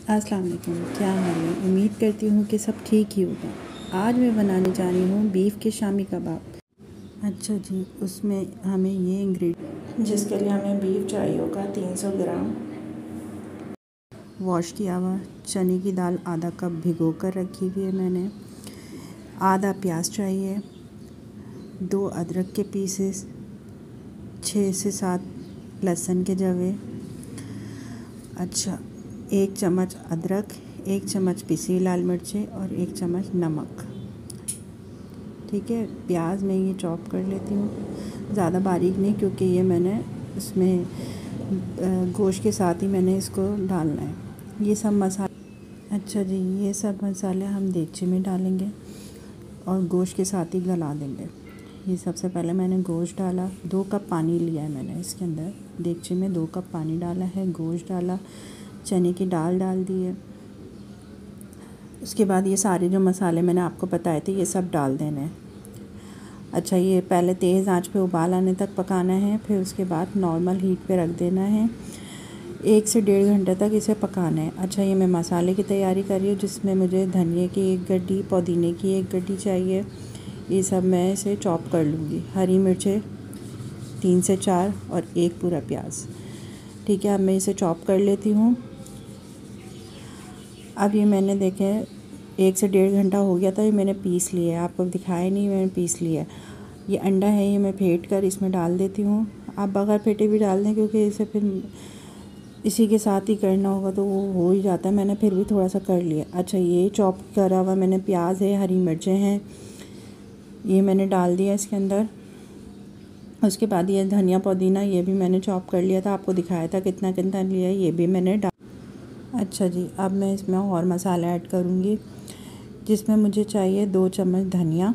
अस्सलाम वालेकुम, क्या हाल है। उम्मीद करती हूँ कि सब ठीक ही होगा। आज मैं बनाने जा रही हूँ बीफ के शामी कबाब। अच्छा जी, उसमें हमें ये इंग्रेडिएंट, जिसके लिए हमें बीफ चाहिए होगा 300 ग्राम। वॉश किया हुआ चने की दाल आधा कप भिगो कर रखी हुई है मैंने। आधा प्याज चाहिए, 2 अदरक के पीसेस, 6 से 7 लहसुन के जवे। अच्छा, 1 चम्मच अदरक, 1 चम्मच पिसी लाल मिर्चें और 1 चम्मच नमक। ठीक है, प्याज मैं ये चॉप कर लेती हूँ, ज़्यादा बारीक नहीं, क्योंकि ये मैंने इसमें गोश्त के साथ ही मैंने इसको डालना है। ये सब मसाले, अच्छा जी, ये सब मसाले हम देगची में डालेंगे और गोश्त के साथ ही गला देंगे। ये सबसे पहले मैंने गोश्त डाला, 2 कप पानी लिया है मैंने इसके अंदर। देगची में 2 कप पानी डाला है, गोश्त डाला, चने की दाल डाल दी है। उसके बाद ये सारे जो मसाले मैंने आपको बताए थे ये सब डाल देने हैं। अच्छा, ये पहले तेज़ आंच पे उबाल आने तक पकाना है, फिर उसके बाद नॉर्मल हीट पे रख देना है। 1 से 1.5 घंटे तक इसे पकाना है। अच्छा, ये मैं मसाले की तैयारी कर रही हूँ, जिसमें मुझे धनिए की 1 गड्डी, पुदीने की 1 गड्डी चाहिए। ये सब मैं इसे चॉप कर लूँगी। हरी मिर्चें 3 से 4 और 1 पूरा प्याज। ठीक है, अब मैं इसे चॉप कर लेती हूँ। अब ये मैंने देखे 1 से 1.5 घंटा हो गया था, ये मैंने पीस लिया है। आपको दिखाया नहीं, मैंने पीस लिया है। ये अंडा है, ये मैं फेंट कर इसमें डाल देती हूँ। आप बगैर फेंटे भी डाल दें, क्योंकि इसे फिर इसी के साथ ही करना होगा तो वो हो ही जाता है। मैंने फिर भी थोड़ा सा कर लिया। अच्छा, ये चॉप करा हुआ मैंने प्याज है, हरी मिर्चें हैं, ये मैंने डाल दिया इसके अंदर। उसके बाद ये धनिया पुदीना ये भी मैंने चॉप कर लिया था, आपको दिखाया था कितना कितना लिया है, ये भी मैंने डाल। अच्छा जी, अब मैं इसमें और मसाला ऐड करूँगी, जिसमें मुझे चाहिए 2 चम्मच धनिया,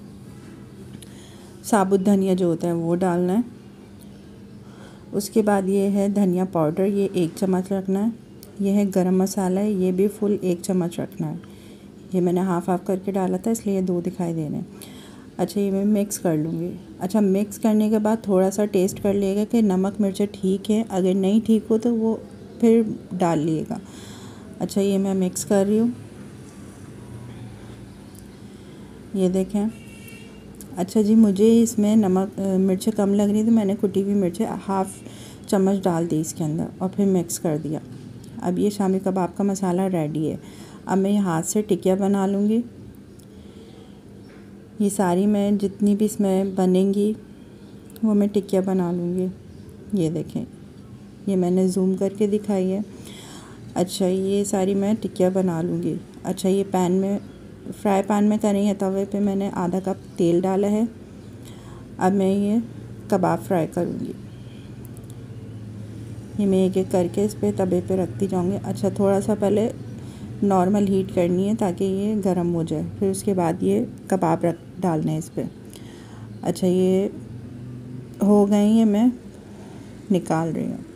साबुत धनिया जो होता है वो डालना है। उसके बाद ये है धनिया पाउडर, ये 1 चम्मच रखना है। ये है गरम मसाला है, ये भी फुल 1 चम्मच रखना है। ये मैंने हाफ़ करके डाला था, इसलिए 2 दिखाई दे रहे हैं। अच्छा, ये मैं मिक्स कर लूँगी। अच्छा, मिक्स करने के बाद थोड़ा सा टेस्ट कर लिएगा कि नमक मिर्च ठीक है, अगर नहीं ठीक हो तो वो फिर डाल लिएगा। अच्छा, ये मैं मिक्स कर रही हूँ, ये देखें। अच्छा जी, मुझे इसमें नमक मिर्चें कम लग रही थी, मैंने कुटी हुई मिर्चें हाफ़ चम्मच डाल दी इसके अंदर और फिर मिक्स कर दिया। अब ये शामी कबाब का मसाला रेडी है। अब मैं हाथ से टिकिया बना लूँगी। ये सारी मैं जितनी भी इसमें बनेंगी वो मैं टिकिया बना लूँगी। ये देखें, ये मैंने ज़ूम करके दिखाई है। अच्छा, ये सारी मैं टिकिया बना लूँगी। अच्छा, ये पैन में, फ्राई पैन में करी है, तवे पे मैंने आधा कप तेल डाला है। अब मैं ये कबाब फ्राई करूँगी। ये मैं एक एक करके इस पे तवे पे रखती जाऊँगी। अच्छा, थोड़ा सा पहले नॉर्मल हीट करनी है ताकि ये गर्म हो जाए, फिर उसके बाद ये कबाब डालने हैं इस पर। अच्छा, ये हो गए, ये मैं निकाल रही हूँ।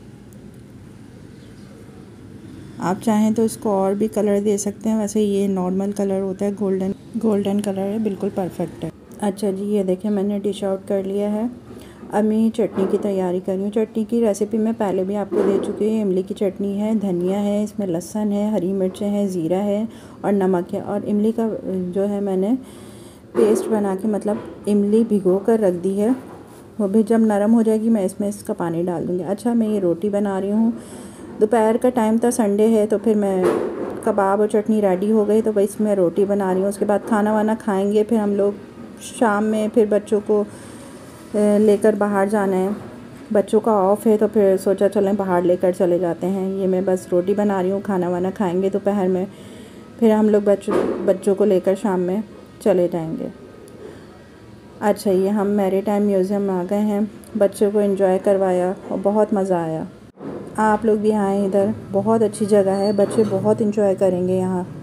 आप चाहें तो इसको और भी कलर दे सकते हैं, वैसे ये नॉर्मल कलर होता है, गोल्डन कलर है, बिल्कुल परफेक्ट है। अच्छा जी, ये देखें मैंने डिश आउट कर लिया है। अब मैं ये चटनी की तैयारी कर रही हूँ। चटनी की रेसिपी मैं पहले भी आपको दे चुकी हूँ। इमली की चटनी है, धनिया है, इसमें लहसुन है, हरी मिर्चें हैं, ज़ीरा है और नमक है। और इमली का जो है मैंने पेस्ट बना के, मतलब इमली भिगो कर रख दी है, वो भी जब नरम हो जाएगी मैं इसमें इसका पानी डाल दूँगी। अच्छा, मैं ये रोटी बना रही हूँ। दोपहर का टाइम था, संडे है, तो फिर मैं कबाब और चटनी रेडी हो गई, तो बस मैं रोटी बना रही हूँ। उसके बाद खाना वाना खाएंगे, फिर हम लोग शाम में फिर बच्चों को लेकर बाहर जाना है। बच्चों का ऑफ है, तो फिर सोचा चलें बाहर लेकर चले जाते हैं। ये मैं बस रोटी बना रही हूँ, खाना वाना खाएंगे दोपहर में, फिर हम लोग बच्चों को लेकर शाम में चले जाएंगे। अच्छा, ये हम मैरीटाइम म्यूज़ियम में आ गए हैं, बच्चों को एंजॉय करवाया और बहुत मज़ा आया। आप लोग भी आएँ इधर, बहुत अच्छी जगह है, बच्चे बहुत एंजॉय करेंगे यहाँ।